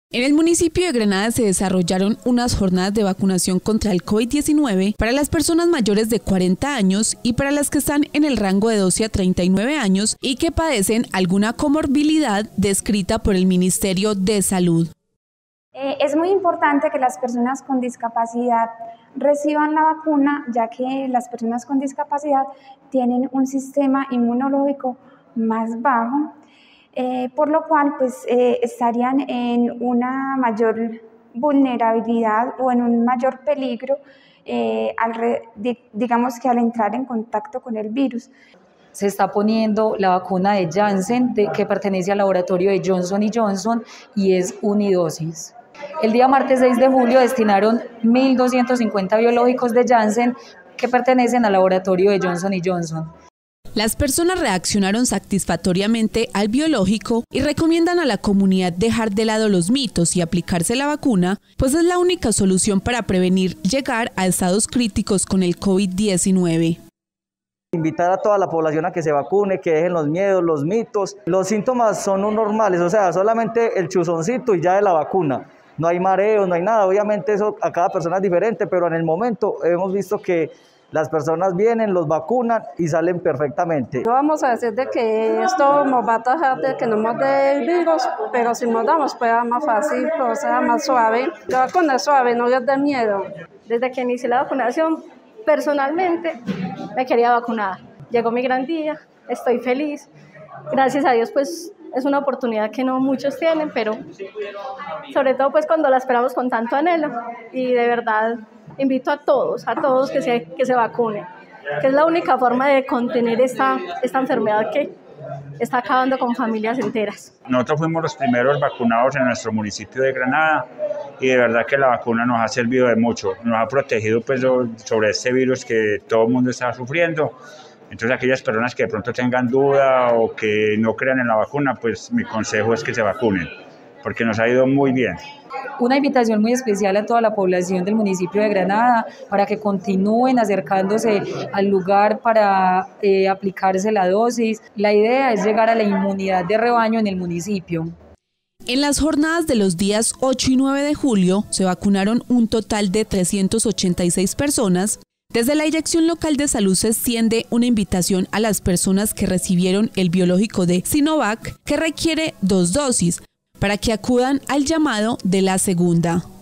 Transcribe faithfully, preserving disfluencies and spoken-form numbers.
En el municipio de Granada se desarrollaron unas jornadas de vacunación contra el COVID diecinueve para las personas mayores de cuarenta años y para las que están en el rango de doce a treinta y nueve años y que padecen alguna comorbilidad descrita por el Ministerio de Salud. Eh, es muy importante que las personas con discapacidad reciban la vacuna, ya que las personas con discapacidad tienen un sistema inmunológico más bajo, eh, por lo cual pues, eh, estarían en una mayor vulnerabilidad o en un mayor peligro, eh, al re, digamos que al entrar en contacto con el virus. Se está poniendo la vacuna de Janssen, de, que pertenece al laboratorio de Johnson y Johnson y es unidosis. El día martes seis de julio destinaron mil doscientos cincuenta biológicos de Janssen que pertenecen al laboratorio de Johnson y Johnson. Las personas reaccionaron satisfactoriamente al biológico y recomiendan a la comunidad dejar de lado los mitos y aplicarse la vacuna, pues es la única solución para prevenir llegar a estados críticos con el COVID diecinueve. Invitar a toda la población a que se vacune, que dejen los miedos, los mitos. Los síntomas son normales, o sea, solamente el chuzoncito y ya de la vacuna. No hay mareo, no hay nada, obviamente eso a cada persona es diferente, pero en el momento hemos visto que las personas vienen, los vacunan y salen perfectamente. No vamos a decir de que esto nos va a atajar de que no nos dé el virus, pero si nos damos pues sea más fácil, o sea más suave. La vacuna es suave, no es de miedo. Desde que inicié la vacunación, personalmente me quería vacunar. Llegó mi gran día, estoy feliz. Gracias a Dios pues es una oportunidad que no muchos tienen, pero sobre todo pues cuando la esperamos con tanto anhelo, y de verdad invito a todos, a todos que se, que se vacunen, que es la única forma de contener esta, esta enfermedad que está acabando con familias enteras. Nosotros fuimos los primeros vacunados en nuestro municipio de Granada y de verdad que la vacuna nos ha servido de mucho, nos ha protegido pues sobre este virus que todo el mundo está sufriendo. Entonces aquellas personas que de pronto tengan duda o que no crean en la vacuna, pues mi consejo es que se vacunen, porque nos ha ido muy bien. Una invitación muy especial a toda la población del municipio de Granada para que continúen acercándose al lugar para eh, aplicarse la dosis. La idea es llegar a la inmunidad de rebaño en el municipio. En las jornadas de los días ocho y nueve de julio se vacunaron un total de trescientas ochenta y seis personas. Desde la Dirección Local de Salud se extiende una invitación a las personas que recibieron el biológico de Sinovac, que requiere dos dosis, para que acudan al llamado de la segunda.